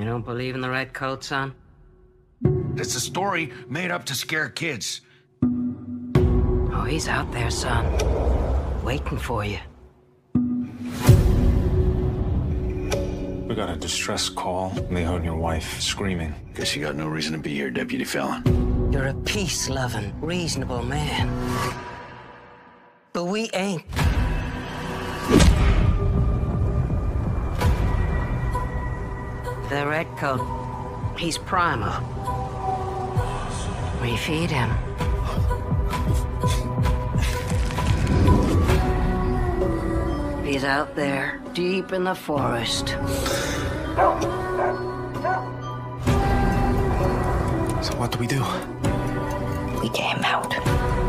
don't believe in the red coat, son? It's a story made up to scare kids. Oh, he's out there, son. Waiting for you. We got a distress call. Leo and your wife screaming. Guess you got no reason to be here, Deputy Fallon. You're a peace-loving, reasonable man. But we ain't. The red coat, he's primal. We feed him. He's out there, deep in the forest. So what do? We get him out.